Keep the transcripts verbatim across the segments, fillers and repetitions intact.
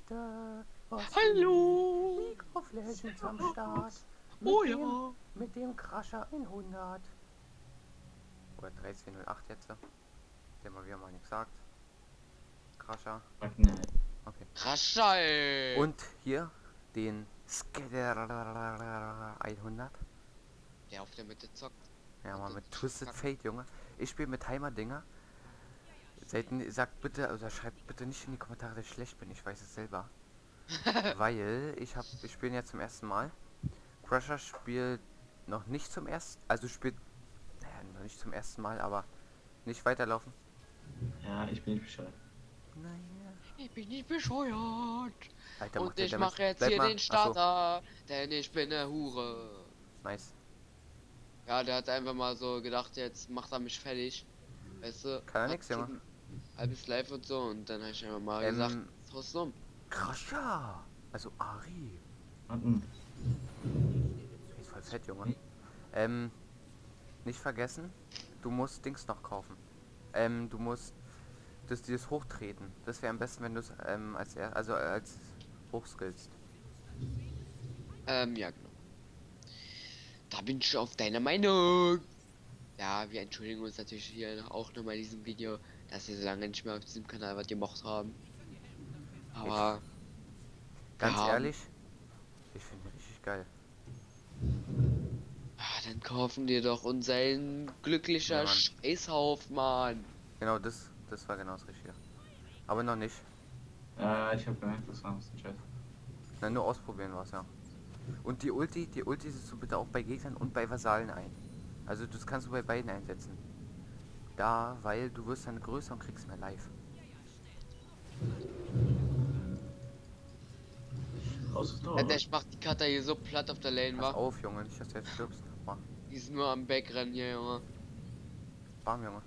Leute, was Hallo! League of Legends am Start. Mit Oh dem, ja! Mit dem Crusher hundert. Oder dreizehn null acht jetzt. Der mal wieder mal nichts sagt. Crusher. Nee. Okay. Rascha, ey! Und hier den Skeder hundert. Der auf der Mitte zockt. Ja, Und mal dann mit schon Twisted kacken. Fate, Junge. Ich spiele mit Heimer-Dinger. Seid, sagt bitte, oder schreibt bitte nicht in die Kommentare, dass ich schlecht bin. Ich weiß es selber. Weil ich hab, ich spiele jetzt zum ersten Mal. Crusher spielt noch nicht zum ersten, also spielt, naja, noch nicht zum ersten Mal, aber nicht weiterlaufen. Ja, ich bin nicht Bescheid. Naja. Ich bin nicht bescheuert. Alter, Und macht der ich Damage. mache jetzt Bleib hier mal. den Achso, Starter, denn ich bin eine Hure. nice. Ja, der hat einfach mal so gedacht, jetzt macht er mich fertig. Weißt du? Kann er hat nix, Junge. schon halbes Live und so, und dann habe ich einfach mal Ähm, gesagt, haust du um. Crusher. Also Ari. Warten. Ist voll fett, Junge. Ähm, nicht vergessen, du musst Dings noch kaufen. Ähm, du musst das dieses Hochtreten. Das wäre am besten, wenn du es ähm, als er also als hochskillst. Ähm, ja, genau. Da bin ich auf deiner Meinung. Ja, wir entschuldigen uns natürlich hier auch nochmal in diesem Video, dass wir so lange nicht mehr auf diesem Kanal was gemacht haben. Aber wir Ganz haben. ehrlich, ich finde ihn richtig geil. Ah, dann kaufen wir doch unseren glücklicher Nee, Mann. Scheißhaufen, Mann. Genau, das das war genau das Richtige. Aber noch nicht. Ja, ich habe gemerkt, das war ein bisschen scheiße. Na, nur ausprobieren war's, ja. Und die Ulti, die Ulti setzt du bitte auch bei Gegnern und bei Vasallen ein. Also das kannst du bei beiden einsetzen. Da, weil du wirst dann größer und kriegst mehr Life. Raus ist Alter, doch. ich mach die Cutter hier so platt auf der Lane, Pass wa? auf, Junge, nicht, dass du jetzt stirbst. Mach. Die ist nur am Backrennen hier, Junge. Bam, Junge.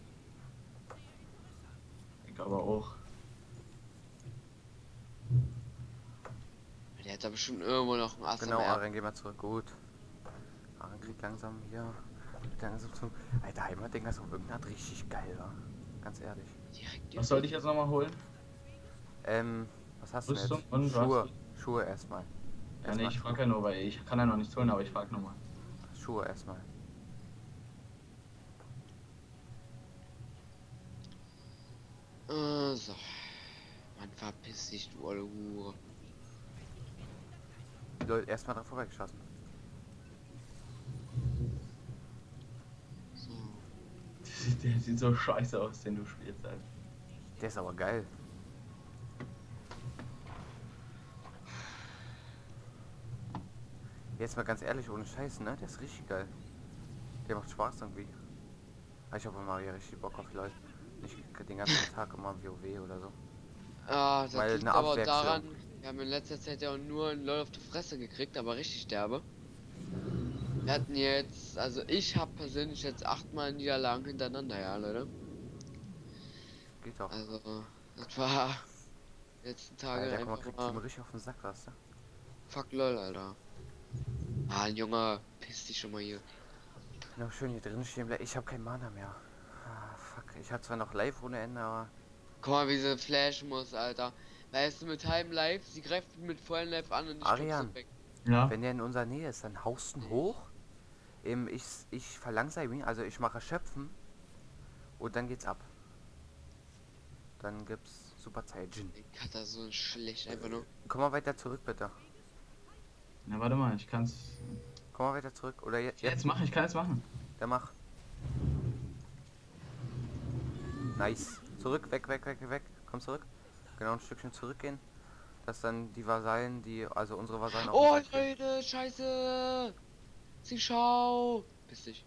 Ich aber auch. Der hat da bestimmt irgendwo noch ein Ass Genau, am Ärmel. Aren, geh mal zurück. Gut. Aren kriegt langsam hier. Langsam zum. Alter, Heimat-Ding ist auf irgendeine Art richtig geil, wa? Ganz ehrlich. Direkt Was sollte ich jetzt nochmal holen? Ähm, was hast du denn Rüstung jetzt? und Schuhe. was? Schuhe erstmal. Ja, nee, Erstmal ich frage Schuhe. ja nur, weil ich kann ja noch nichts holen, aber ich frage nochmal. Schuhe erstmal. Äh, so. Mann, verpiss dich, du olle Hure. Lol, erstmal dran vorbeigeschossen. So. Der sieht so scheiße aus, den du spielst, Alter. Der ist aber geil. Jetzt mal ganz ehrlich, ohne Scheiße, ne? Der ist richtig geil. Der macht Spaß irgendwie. Aber ich habe mal hier richtig Bock auf Leute. Nicht den ganzen Tag immer WoW oder so. Ah, das Weil liegt eine aber auch Abwechslung. daran, wir haben in letzter Zeit ja auch nur ein LOL auf die Fresse gekriegt, aber richtig derbe. Wir hatten jetzt, also ich habe persönlich jetzt achtmal Niederlagen hintereinander, ja, Leute. Geht doch. Also, das war die letzten Tage Alter, guck mal, einfach kriegt Team mal richtig auf den Sack, weißt du? fuck LOL, Alter. Ah, Junge, piss dich schon mal hier. Noch schön hier drin stehen bleiben. Ich habe kein Mana mehr. Ah, fuck. Ich habe zwar noch live ohne Ende, aber. Guck mal, wie sie flashen muss, Alter. Weißt du, mit halbem Live, sie greift mit vollen Live an und ich drück Arian, sie weg. Ja. wenn der in unserer Nähe ist, dann haust du ihn hoch. Ähm, ich, ich verlangsame ihn, also ich mache Schöpfen. Und dann geht's ab. Dann gibt's Super Saiyajin. Ich hatte so schlecht, einfach nur. Komm mal weiter zurück, bitte. Na, warte mal, ich kann's. Komm mal weiter zurück. Oder jetzt. Jetzt machen, ich kann es machen. Dann mach. Nice. Zurück, weg, weg, weg, weg. Komm zurück. Genau, ein Stückchen zurückgehen. Dass dann die Vasallen, die, also unsere Vasallen auch Oh, nicht gehen. Leute, scheiße. Sie schau. Piss dich.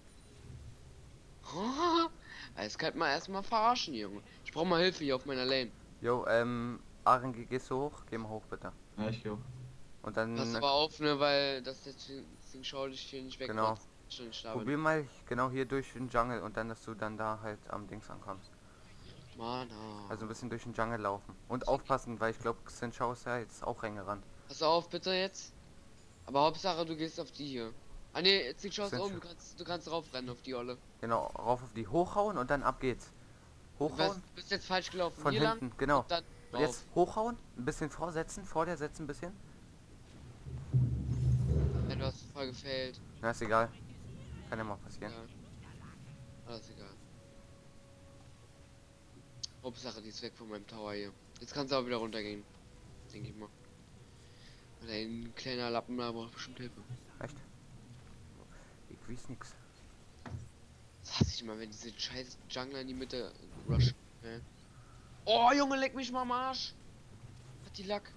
Das kann man erstmal verarschen, Junge. Ich brauche mal Hilfe hier auf meiner Lane. Jo, ähm, Aren, geh- gehst du hoch? Geh mal hoch, bitte. Ja, ich gehe. Und dann, Pass aber auf, ne, weil das jetzt Ding schau dich hier nicht weg. Genau. Schon nicht da bin. probier mal genau hier durch den Jungle und dann, dass du dann da halt am Dings ankommst. Mann, oh. Also ein bisschen durch den Jungle laufen. Und aufpassen, weil ich glaube, Xin Shao ist ja jetzt auch reingerannt. Pass auf, bitte jetzt. Aber Hauptsache, du gehst auf die hier. Ah ne, jetzt Ding schau Sind um, schon. du kannst, du kannst raufrennen auf die Olle. Genau, rauf auf die hochhauen und dann ab geht's. Du bist, Hochhauen, bist jetzt falsch gelaufen. von hier hinten, lang. genau. Und dann Und jetzt hochhauen, ein bisschen vorsetzen, vor der setzen ein bisschen. Ja, du hast voll gefällt. Na, ist egal. Kann ja mal passieren. Ja. Alles egal. Hauptsache, die ist weg von meinem Tower hier. Jetzt kann sie auch wieder runtergehen. Denke ich mal. Weil ein kleiner Lappen da braucht bestimmt Hilfe. Echt? Ich weiß nix. Das hasse ich immer, wenn diese scheiß Jungler in die Mitte rushen. Ja. Oh, Junge, leck mich mal am Arsch. Hat die Lack.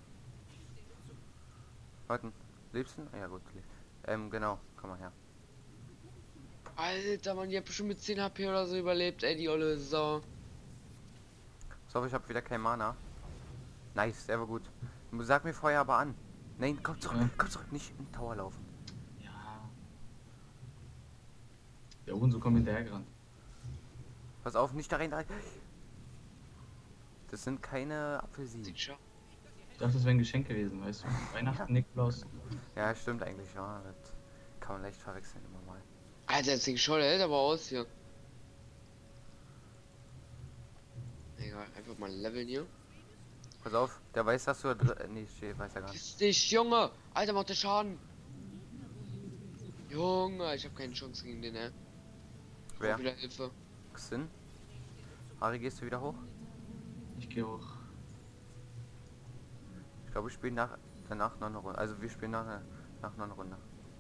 Warten. Lebst du? Ah, ja gut. Ähm, genau. Komm mal her. Alter, Mann, die hat bestimmt mit zehn H P oder so überlebt, ey, die olle Sau. So, ich habe wieder kein Mana. Nice, der war gut. Sag mir vorher aber an. Nein, komm zurück, Ja. komm zurück, nicht im Tower laufen. Ja. Der Hurensohn kommt hinterhergerannt. Pass auf, nicht da rein. da rein. Das sind keine Apfelsinen. Sieht schon. Ich dachte, das wäre ein Geschenk gewesen, weißt du? Weihnachten, Nikolaus. Ja, stimmt eigentlich, ja. Das kann man leicht verwechseln immer mal. Alter, das Ding schon, der hält aber aus hier. Egal, einfach mal leveln hier. Pass auf, der weiß, dass du da drin... Nee, steht, weiß er gar nicht. Piss dich, Junge! Alter, macht der Schaden! Junge, ich habe keine Chance gegen den, ey. Wer? Brauch wieder Hilfe. Xin? Ari, gehst du wieder hoch? Ich gehe hoch. Ich glaube, wir spielen nach, danach noch eine Runde. Also wir spielen nach, nach noch eine Runde.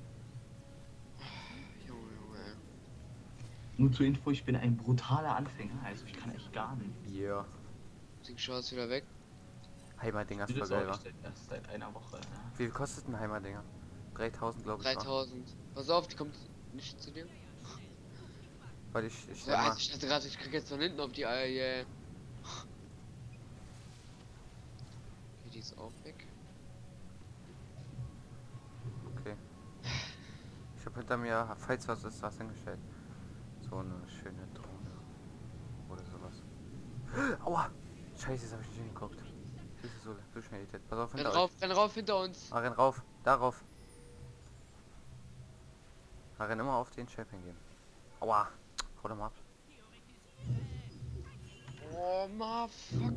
Junge, Junge, ey. Nur zur Info, ich bin ein brutaler Anfänger, also ich kann echt gar nicht. Yeah. Ding schon ist wieder weg. Heimerdinger ist Ich voll spiele geil, das wa? auch erst erst seit einer Woche. Ja. Wie viel kostet ein Heimerdinger? dreitausend, glaube ich, wa? dreitausend. Pass auf, die kommt nicht zu dir. Weil ich, ich So, stell mal... also ich dachte gerade, ich krieg jetzt von hinten auf die Eier, yeah. Okay, die ist auch weg. Okay. Ich habe hinter mir, falls was ist, was hingestellt. So eine schöne Drohne. Oder sowas. Aua! Scheiße, jetzt habe ich nicht hingeguckt. Das ist so, so schnell. Pass auf, Renn hinter rauf, euch. renn rauf hinter uns. Ah, renn rauf. Darauf. Ah, renn immer auf den Champion gehen. Aua! Hau doch mal ab. Oh, ma, fuck.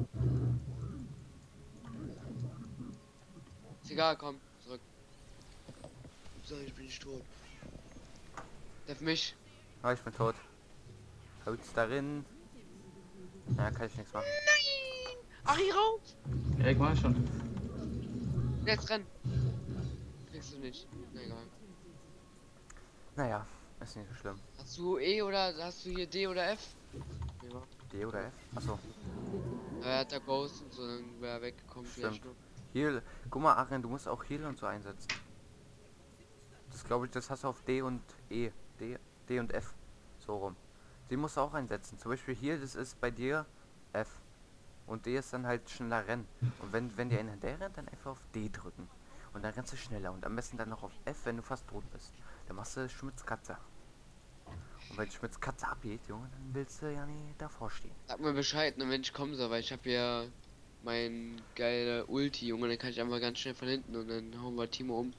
Ist egal, komm, zurück. So, ich bin nicht tot. Treff mich. Ah, ich bin tot. Haut's darin. Ja, kann ich nichts machen. Nein! Ari, rauf! Ja, ich war schon. Jetzt renn. Kriegst du nicht. Na egal. Naja, ist nicht so schlimm. Hast du E oder hast du hier D oder F? Ja. D oder F? Achso. Er hat da Ghost und so, dann wäre er weggekommen vielleicht Stimmt. noch. Heal. Guck mal, Aaron, du musst auch Heal und so einsetzen. Das glaube ich, das hast du auf D und E. D, D und F. So rum. Die musst du auch einsetzen. Zum Beispiel hier, das ist bei dir F. Und D ist dann halt schneller rennen. Und wenn, wenn dir einer hinterher rennt, dann einfach auf D drücken. Und dann rennst du schneller. Und am besten dann noch auf F, wenn du fast tot bist. Dann machst du Schmitz Katze. Und wenn Schmitz Katze abgeht, Junge, dann willst du ja nie davor stehen. Sag mir Bescheid, ne, wenn ich kommen soll, weil ich habe ja mein geile Ulti, Junge, dann kann ich einfach ganz schnell von hinten und dann hauen wir Timo um.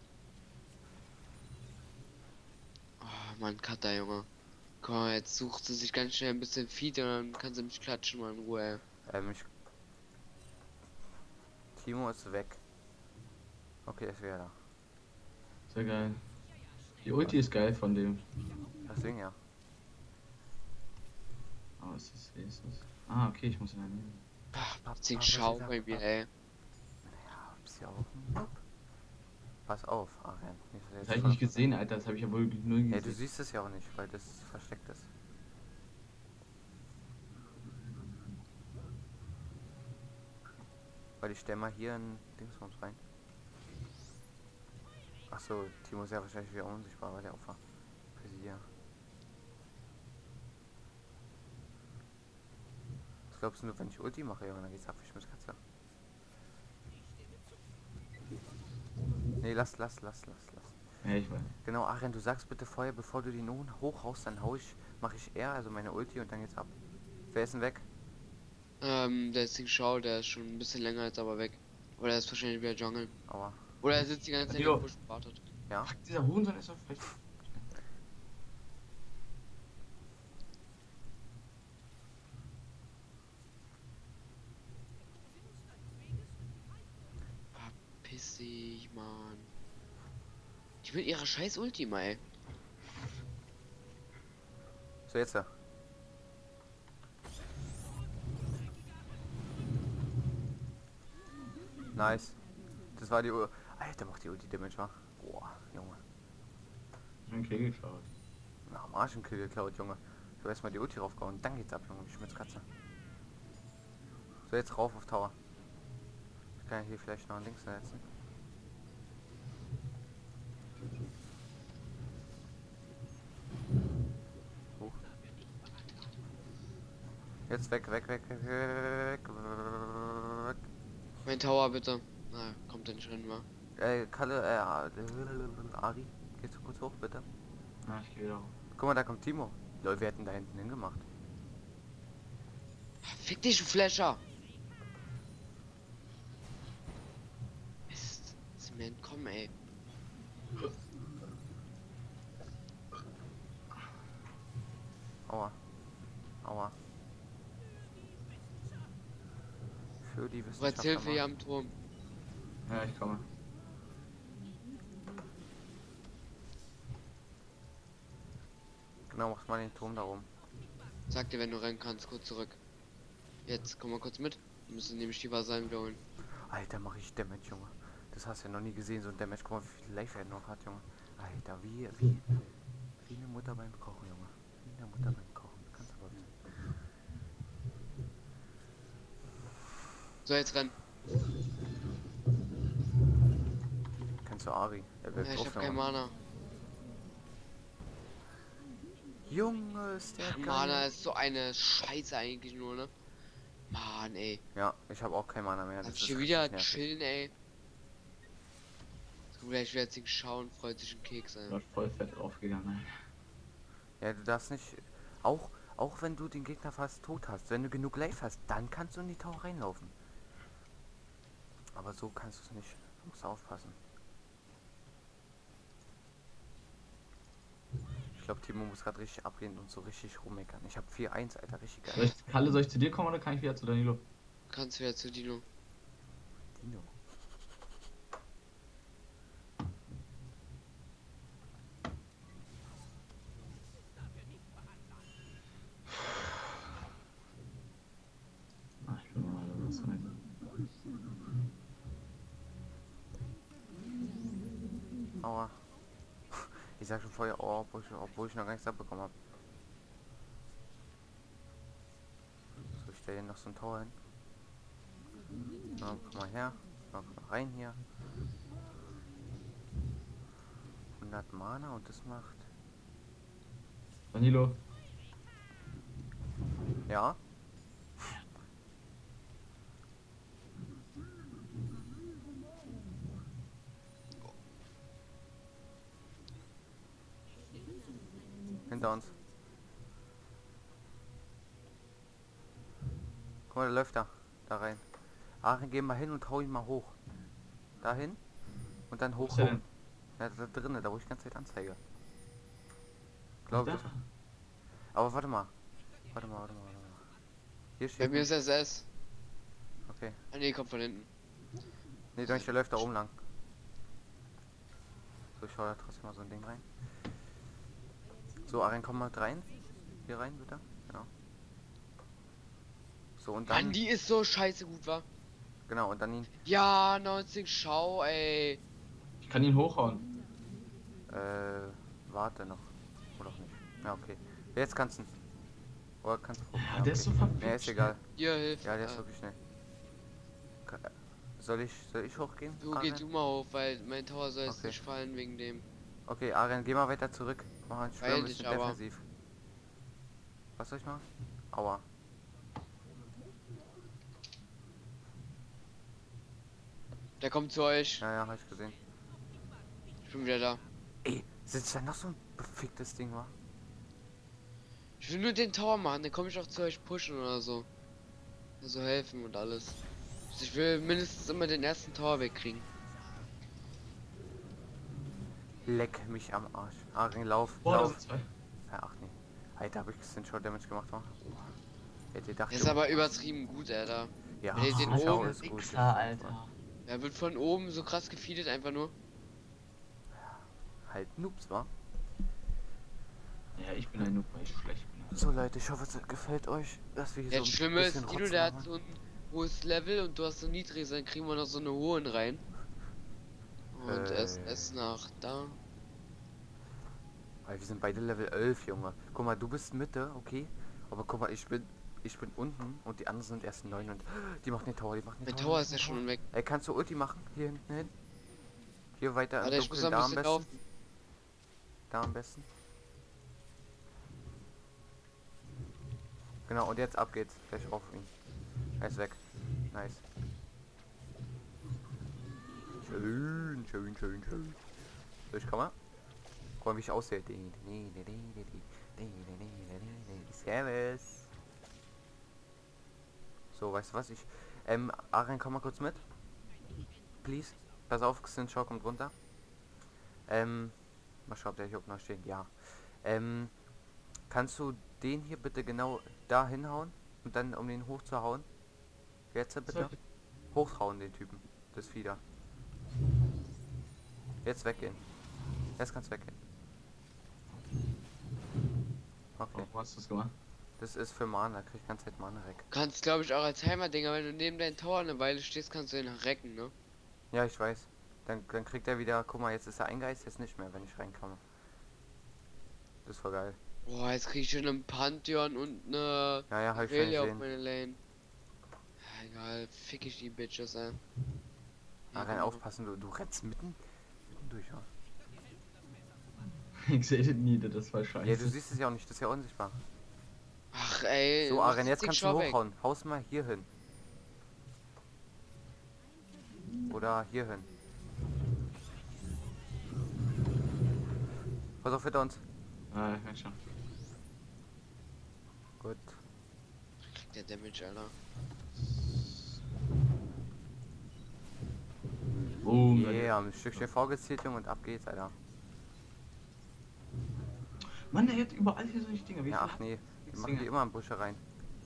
Oh, Mann, Cutter, Junge. Komm, mal, jetzt sucht sie sich ganz schnell ein bisschen Feed und dann kann sie mich klatschen, mal in Ruhe, ey. Ähm, ich... Timo ist weg. Okay, ist wieder da. Sehr geil. Die Ulti ist geil von dem. Deswegen ja. Aber es ist, wie ist das? Ah, okay, ich muss ihn dann nehmen. Zing Schau bei mir, ey. Ja, bist ja auch ein Noob. Pass auf, Arian. Nicht, dass Das jetzt habe ich voll- nicht gesehen, Alter. Das habe ich ja wohl null Ja, du gesehen. siehst es ja auch nicht, weil das versteckt ist. Weil ich stell mal hier ein Dingsbums rein. Ach so, Timo ist ja wahrscheinlich wieder unsichtbar, weil der Opfer. Für sie ja. Was glaubst du nur, wenn ich Ulti mache, Junge, dann geht's ab wie Schmitzkatze. Nee, lass, lass, lass, lass, lass. Ja, ich weiß. Genau, Arian, du sagst bitte vorher, bevor du die nun hochhaust, dann hau ich, mache ich R, also meine Ulti und dann geht's ab. Wer ist denn weg? Ähm, der Zing Schau, der ist schon ein bisschen länger jetzt aber weg. Oder er ist wahrscheinlich wieder Jungle. Aua. Oder er sitzt die ganze Zeit Jo. im Busch und wartet. Ja? Fuck, dieser Hurensohn ist so frech. Verpiss dich, Mann. Ich will ihre scheiß Ultima, ey. So, jetzt ja. Nice. Das war die Uhr. Alter, macht die Ulti Damage, wa? Boah, Junge. Ein Kill geklaut. Na, am Arsch einen Kill geklaut, Junge. Ich habe erstmal die Ulti raufgehauen. Dann geht's ab, Junge. Wie Schmitzkatze. So, jetzt rauf auf Tower. Ich kann ja hier vielleicht noch einen Links setzen. Hoch. Jetzt weg, weg, weg, weg, weg, weg. Mein Tower bitte. Na, kommt denn schon mal. Äh, Kalle, äh, Ari, gehst du kurz hoch, bitte? Na, ich geh wieder hoch. Guck mal, da kommt Timo. Leute, wir hätten da hinten hingemacht. Fick dich, du Flasher! Mist, sind mir entkommen, ey. Aua. Aua. Für die Bereits Wissenschaftler. Hilfe hier am Turm. Ja, ich komme. Genau, mach mal den Turm da rum. Sag dir, wenn du rennen kannst, kurz zurück. Jetzt, komm mal kurz mit. Wir müssen nämlich die Vasallen wiederholen. Alter, mach ich Damage, Junge. Das hast du ja noch nie gesehen, so ein Damage. Guck mal, wie viel Life er noch hat, Junge. Alter, wie, wie, wie eine Mutter beim Kochen, Junge. Wie eine Mutter beim Kochen. Kannst aber wissen. So, jetzt renn. Kennst du Ari? Er will Ja, ich drauf, hab kein Junge. Mana. Junge, ist der geil. Mana ist so eine Scheiße eigentlich nur, ne? Mann, ey. Ja, ich habe auch kein Mana mehr. Darf Das ich ist hier richtig wieder nervig. chillen, ey. So, gleich wird jetzt schauen, freut sich ein Keks, ey. Du hast voll fett draufgegangen, ey. Ja, du darfst nicht. Auch, auch wenn du den Gegner fast tot hast, wenn du genug Life hast, dann kannst du in die Tauch reinlaufen. Aber so kannst du es nicht. Du musst aufpassen. Ich glaube, Timo muss gerade richtig abreden und so richtig rummeckern. Ich habe vier eins, Alter, richtig Soll geil. ich, Kalle, soll ich zu dir kommen oder kann ich wieder zu Danilo? Kannst wieder zu Dino. Dino. Ah, ich bin mal was rein. Aua. Ich sag schon vorher, oh, obwohl ich, obwohl ich noch gar nichts abbekommen habe. So, ich stelle hier noch so ein Tor hin. Na, komm mal her. Na, komm mal rein hier. hundert Mana und das macht. Danilo, Ja. Hinter uns. Guck mal, der läuft da. Da rein. Aachen, geh mal hin und hau ihn mal hoch. Dahin. Und dann wo ist der hochhauen. denn? Ja, da drinnen, da wo ich die ganze Zeit anzeige. Glaube Da? ich. Aber warte mal. Warte mal, warte mal, warte mal. Hier Bei steht. mir ist S S. Okay. Ah ne, kommt von hinten. Nee, doch nicht, der läuft da oben lang. So, ich schau da trotzdem mal so ein Ding rein. So, Aren, komm mal rein. Hier rein, bitte. Genau. So, und dann. Mann, die ist so scheiße gut, wa? Genau, und dann ihn. Ja, neunzig, schau, ey. Ich kann ihn hochhauen. Äh, warte noch. Oder auch nicht. Ja, okay. Jetzt kannst du. Oder kannst du. Ja, der ist so verpickt. Nee, ist egal. Hier, hilf. Ja, der ist äh, wirklich schnell. Ka- Soll ich, soll ich hochgehen? So, geh Aren? du mal hoch, weil mein Tower soll jetzt Okay. nicht fallen wegen dem. Okay, Aren, geh mal weiter zurück. Mach mal ein Spiel Beeil ein dich bisschen aber. defensiv. Was soll ich machen? Aua. Der kommt zu euch. Ja, ja, hab ich gesehen. Ich bin wieder da. Ey, sitzt da noch so ein beficktes Ding, wa? Ich will nur den Tower machen, dann komme ich auch zu euch pushen oder so. Also helfen und alles. Also ich will mindestens immer den ersten Tower wegkriegen. Leck mich am Arsch. Aren, lauf, Boah, da lauf. sind zwei. Ja, ach nee. Alter, hab ich den Shot Damage gemacht, wa? Hätte gedacht, Der ist aber übertrieben gut, Alter. ja, wenn ich den Schau oben- ist gut. Wichser, Alter. Ja, Er wird von oben so krass gefeedet, einfach nur. Halt Noobs, wa? Ja, ich bin ein Noob, weil ich schlecht bin. So Leute, ich hoffe, es gefällt euch, dass wir hier Ja, so das ein Schlimme bisschen ist, Dino, Rotz der hat machen. so ein hohes Level und du hast so niedriges, dann kriegen wir noch so eine hohen rein. Und erst, Äh. erst nach da. Weil wir sind beide Level elf, Junge. Guck mal, du bist Mitte, okay. Aber guck mal, ich bin ich bin unten und die anderen sind erst neun und die machen den Tower, die machen den Mein Tower. Tower die ist machen ja den Tower. schon weg. Ey, kannst du Ulti machen? Hier hinten hin. Hier weiter im Warte, ich muss Dunkeln, ein da am bisschen besten. laufen. Da am besten. Genau, und jetzt ab geht's. Gleich auf ihn. Er ist weg. Nice. Schön, schön, schön, schön. So, ich komme. Guck mal, wie ich aussehe. Servus. So, weißt du was? Ich. Ähm, Aren, komm mal kurz mit. Please. Pass auf, Xinchao kommt runter. Ähm, mal schauen, ob der hier oben noch steht. Ja. Ähm, kannst du den hier bitte genau da hinhauen? Und dann um den hochzuhauen? Jetzt bitte. Hochhauen, den Typen. Das Fieder. Jetzt weggehen. Jetzt kannst weggehen. Okay. Warum hast du das gemacht? Das ist für Mana, krieg ich ganze Zeit Mana weg. Kannst, glaube ich, auch als Heimer-Dinger, wenn du neben deinem Tower eine Weile stehst, kannst du ihn recken, ne? Ja, ich weiß. Dann, dann kriegt er wieder, guck mal, jetzt ist er eingeist, jetzt nicht mehr, wenn ich reinkomme. Das ist voll geil. Boah, jetzt krieg ich schon einen Pantheon und eine Ja, ja, hab ich schon Irelia auf gesehen. meine Lane. Ja, egal, fick ich die Bitches, ey. Ah, rein aufpassen, du, du rennst mitten, mitten durch, ja. Ich sehe den nie, das war scheiße. Ja, du siehst es ja auch nicht, das ist ja unsichtbar. Ach ey, So, mach Aren, das jetzt Ding kannst du schau weg. hochhauen. Haus mal hier hin. Oder hier hin. Pass auf, hinter uns. Ah, ja, schon. Gut. Kriegt der Damage, Alter. Boom. Yeah, ein Stückchen vorgezielt, Junge, und ab geht's, Alter. Mann, der hat überall hier solche Dinge. Wie Ja, viel ach hat- nee, die Nix machen die Dinge. immer in Busche rein.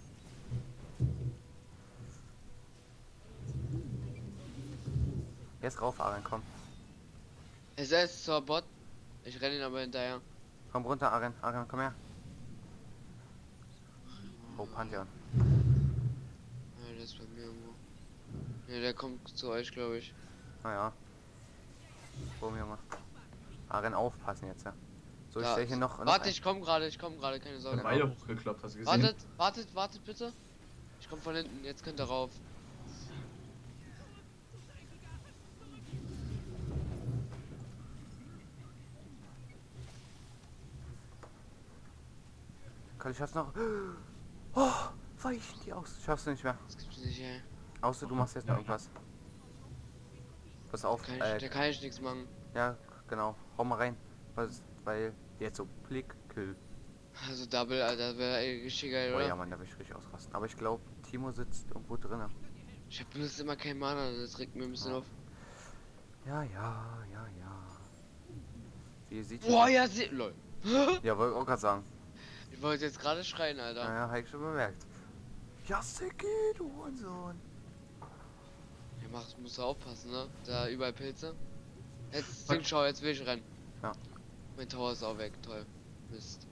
Jetzt rauf, Aren, komm. Es ist zwar Bot, ich renne ihn aber hinterher. Komm runter, Aren, Aren, komm her. Oh, Pantheon. Ja, der ist bei mir irgendwo. Ja, der kommt zu euch, glaube ich. Naja. Boom, Junge. Aren, aufpassen jetzt, ja. So, ich Da- stelle hier noch... noch Warte, ein- ich komme gerade, ich komme gerade, keine Ich Sorge. hab beide hochgeklappt, hast du gesehen? Wartet, wartet, wartet bitte. Ich komme von hinten, jetzt könnt ihr rauf. Kann ich das noch... Oh, weichen die aus. Schaffst du nicht mehr. Das gibt's nicht, ey. Außer du machst jetzt noch irgendwas. Pass auf, Kann ich, äh, da kann ich nichts machen. ja, genau. Hau mal rein. Was, weil jetzt so Blick, Kill. Also Double, Alter, wäre richtig geil, Oh oder? ja, Mann, da will ich richtig ausrasten. Aber ich glaube, Timo sitzt irgendwo drin. Ich hab bloß immer kein Mana, das regt mir ein bisschen Ja. auf. Ja, ja, ja, ja. Wie ihr seht. Boah, ja, sie. Lol. Ja, wollte ich auch gerade sagen. Ich wollte jetzt gerade schreien, Alter. Naja, hab ich schon bemerkt. Ja, Siki, du Hurensohn. Ja, mach, musst du aufpassen, ne? Da überall Pilze. Jetzt Fuck. Ding, schau, jetzt will ich rennen. Ja. Mein Tower ist auch weg, toll. Mist.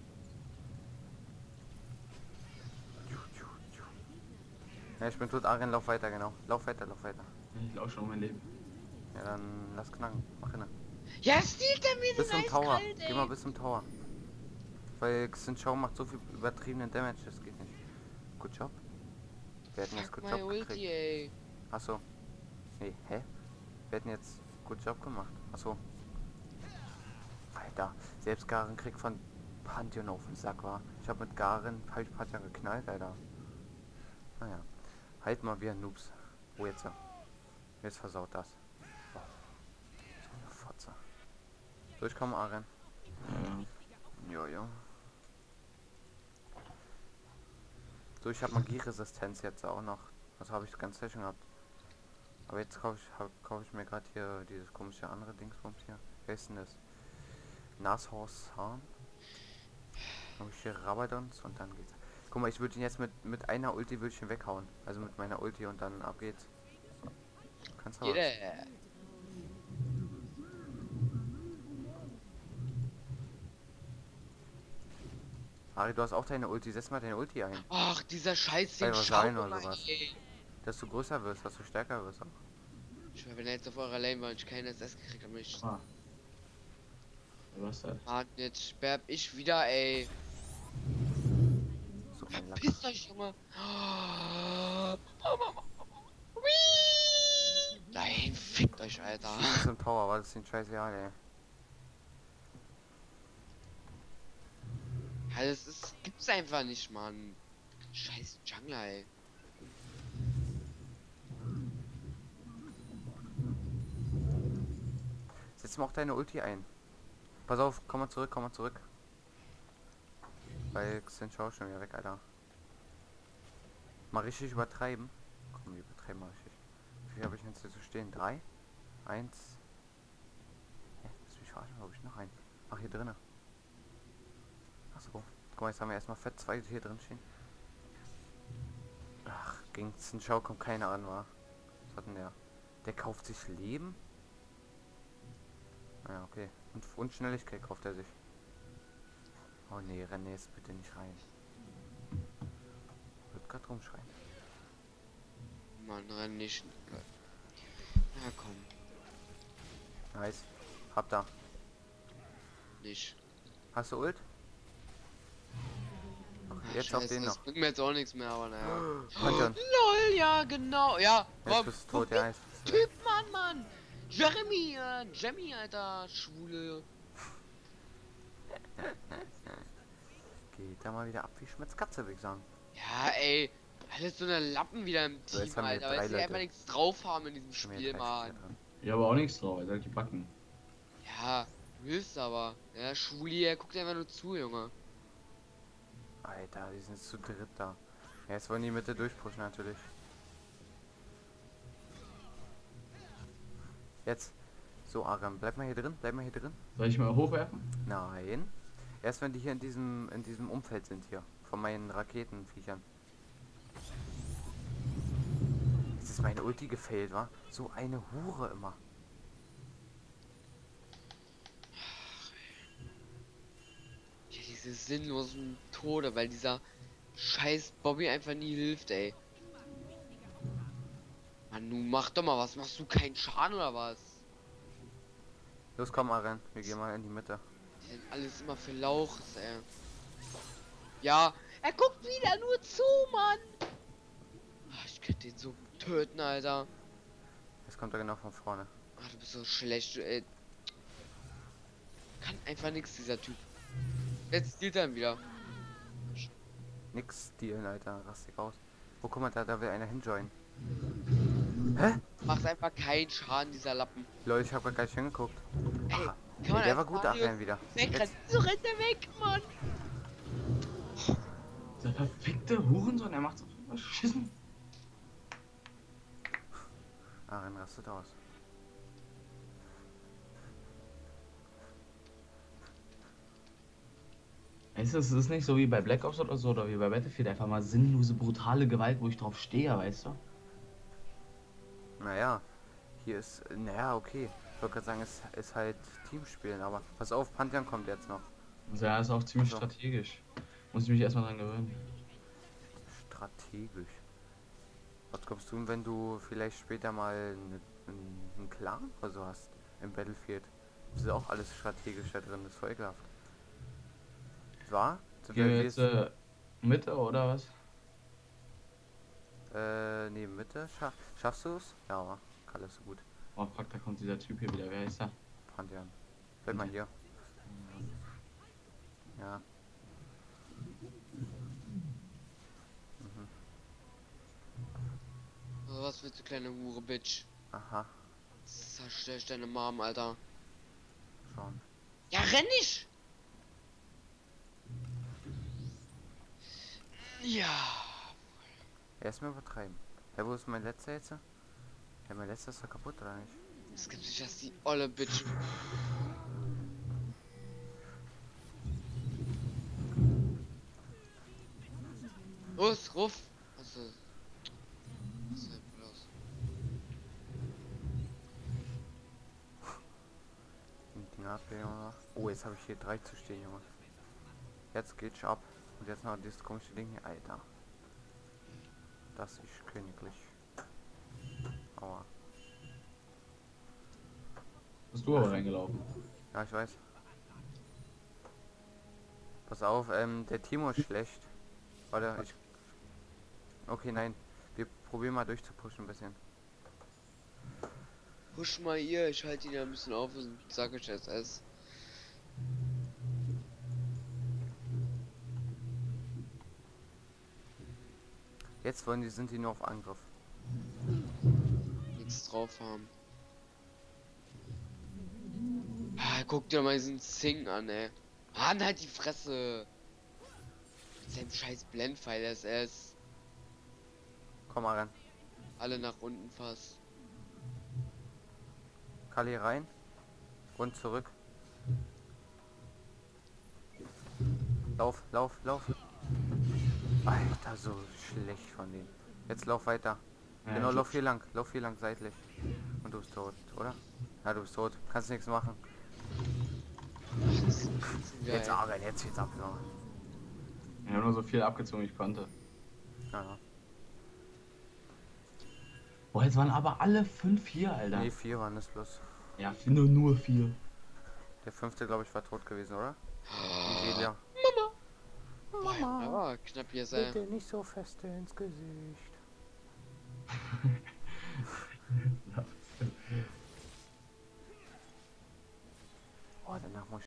Ja, ich bin tot, Aren, lauf weiter, genau. Lauf weiter, lauf weiter. Ich laufe schon um mein Leben. Ja, dann lass knacken. Mach hin. Ja, stiehlt er mir Bis den zum Tower. eiskalt, ey. Geh mal bis zum Tower. Weil Xinchao macht so viel übertriebenen Damage, das geht nicht. Good Job. Wir hätten jetzt Fuck Good my Job Ulti, gekriegt. ey. Achso. Nee, hä? Wir hätten jetzt Good Job gemacht. Achso. Alter, selbst Garen kriegt von Pantheon auf den Sack, war. Ich hab mit Garen, hab ich Pantheon geknallt, Alter. Naja. Halt mal wir Noobs. Wo jetzt? Jetzt versaut das. Oh. So eine Fotze. So, ich komme, Aren. Ja. Jo, jo. So, ich habe Magieresistenz jetzt auch noch. Das habe ich ganz sicher gehabt. Aber jetzt kaufe ich, hab- kauf ich mir gerade hier dieses komische andere Dingsbums hier. Wer ist denn das? Nashorn. Habe ich hier Rabadons und dann geht's. Guck mal, ich würde ihn jetzt mit, mit einer Ulti würde ich ihn weghauen. Also mit meiner Ulti und dann ab geht's. Kannst du was. Jeder. Ari, du hast auch deine Ulti. Setz mal deine Ulti ein. Ach, dieser Scheiß, Bei den Vasallen schau oder mal, sowas. ey. Dass du größer wirst, dass du stärker wirst auch. Ich schwör, wenn er jetzt auf eurer Lane war und ich keinen S S gekriegt habe, ich. Ah. Was ist das? Mann, jetzt sperr ich wieder, ey. So mein Lack. Pisst euch, Junge. Nein, fickt euch, Alter. Das ist ein Tower, aber das ist ein scheißegal, ey. Ja, das ist, gibt's einfach nicht, Mann. Scheiß Jungler, ey. Setz mal auch deine Ulti ein. Pass auf, komm mal zurück, komm mal zurück. Weil Xin Chao schon wieder weg, Alter. Mal richtig übertreiben. Komm, wir übertreiben mal richtig. Wie viel habe ich jetzt hier zu stehen? Drei? Eins. Hä? Lass mich verarschen, habe ich noch einen? Ach, hier drinnen. Achso. Guck mal, jetzt haben wir erstmal fett zwei hier drin stehen. Ach, gegen Xin Chao kommt keiner an, war. Was hat denn der? Der kauft sich Leben? Naja, okay. Und, und Schnelligkeit kauft er sich. Oh nee, renn jetzt bitte nicht rein. Wird grad rumschreien. Mann, renn nicht. Ja, komm. Nice. Hab da. Nicht. Hast du Ult? Ach, Jetzt auf scheiße, den das noch. bringt mir jetzt auch nichts mehr, aber naja. Pantheon. LOL, ja, genau. Ja, Jetzt aber bist du tot, ja. Jetzt bist du Typ, Mann, Mann. Jeremy, äh, Jemmy, Alter, Schwule. Geht da mal wieder ab wie Schmitzkatze, würde ich sagen. Ja, ey. Alles so eine Lappen wieder im So, jetzt Team, haben wir Alter. drei Weil sie Leute. einfach nichts drauf haben in diesem Schon wieder Spiel, drei Mann. Spieler drin. Ja, aber auch nichts drauf, er soll die backen. Ja, willst aber. Ja, Schwuli, er guckt einfach nur zu, Junge. Alter, die sind zu dritt da. Ja, jetzt wollen die Mitte durchpushen natürlich. Jetzt. So, Aram, bleib mal hier drin, bleib mal hier drin. Soll ich mal hochwerfen? Nein. Erst wenn die hier in diesem in diesem Umfeld sind hier. Von meinen Raketenviechern. Jetzt ist meine Ulti gefailt, wa? So eine Hure immer. Ja, diese sinnlosen Tode, weil dieser scheiß Bobby einfach nie hilft, ey. Mann, du mach doch mal was. Machst du keinen Schaden oder was? Los, komm, Aren. Wir gehen mal in die Mitte. Die sind alles immer für Lauchs, ey. Ja, er guckt wieder nur zu, Mann. Ach, ich könnte den so töten, Alter. Jetzt kommt er genau von vorne. Ach, du bist so schlecht, du, ey. Kann einfach nichts, dieser Typ. Jetzt steht er wieder. Nix dealen, Alter. Rastig aus. Oh, guck mal, da, da will einer hinjoinen. Hä? Macht einfach keinen Schaden, dieser Lappen. Lol, ich hab grad gar nicht hingeguckt. Ey, Aha. kann Ey, man der war als gut, Mario Aren wieder. wegrennen? Jetzt. So rennt er weg, Mann. Der verfickte Hurensohn, er macht so was Schissen. Aren rastet aus. Weißt du, es ist nicht so wie bei Black Ops oder so oder wie bei Battlefield, einfach mal sinnlose, brutale Gewalt, wo ich drauf stehe, weißt du? Naja, hier ist, naja, okay. Ich wollte gerade sagen, es ist halt Teamspielen, aber pass auf, Pantheon kommt jetzt noch. Also ja, ist auch ziemlich So. strategisch. Muss ich mich erstmal dran gewöhnen. Strategisch. Was kommst du, wenn du vielleicht später mal einen, einen Clan oder so hast im Battlefield? Das ist auch alles strategisch da drin, das ist voll ekelhaft. War? Sind Gehen wir wir jetzt äh, Mitte oder was? äh, nee, Mitte? Scha schaffst du es? Ja, war. Alles so gut. Oh fuck, da kommt dieser Typ hier wieder, wer ist der? Pantheon. Bleib mal hier. Ja. Mhm. Oh, was willst du, kleine Hure, Bitch? Aha, Zerstör ich deine Mom, Alter. schon. Ja, renn nicht! Ja. Erstmal übertreiben. Ja, wo ist mein letzter jetzt? Ja, mein letzter ist doch kaputt, oder nicht? Es gibt sich das die olle Bitch. Los, ruf! Was ist das? Was ist das los? ab, Junge. Oh, jetzt habe ich hier drei zu stehen, Junge. Jetzt geht's ab. Und jetzt noch dieses komische Ding hier, Alter. Das ist königlich. Aua. Bist du aber reingelaufen. Ja, ich weiß. Pass auf, ähm, der Timo ist schlecht. Warte, ich... Okay, nein. Wir probieren mal durchzupushen ein bisschen. Push mal ihr, ich halte ihn ja ein bisschen auf und sage ich S S. Jetzt wollen die, sind die nur auf Angriff. Nichts drauf haben. Ah, guck dir mal diesen Zing an, ey. Mann, halt die Fresse. Mit seinem scheiß Blendpfeil S S. Komm mal ran. Alle nach unten fast. Kali rein. Und zurück. Lauf, lauf, lauf. Alter, so schlecht von denen. Jetzt lauf weiter. Ja, Genau, ich- lauf hier lang. Lauf hier lang seitlich. Und du bist tot, oder? Ja, du bist tot. Kannst nichts machen. Jetzt Geil. aber, jetzt geht's ab, Junge. Ich habe nur so viel abgezogen, wie ich konnte. Ja, ja. Boah, jetzt waren aber alle fünf hier, Alter. Nee, vier waren es bloß. Ja, nur, nur vier. Der fünfte, glaube ich, war tot gewesen, oder? Ah, Delia. boah, ja, aber knapp hier sein. Bitte nicht so fest ins Gesicht. Oh, danach muss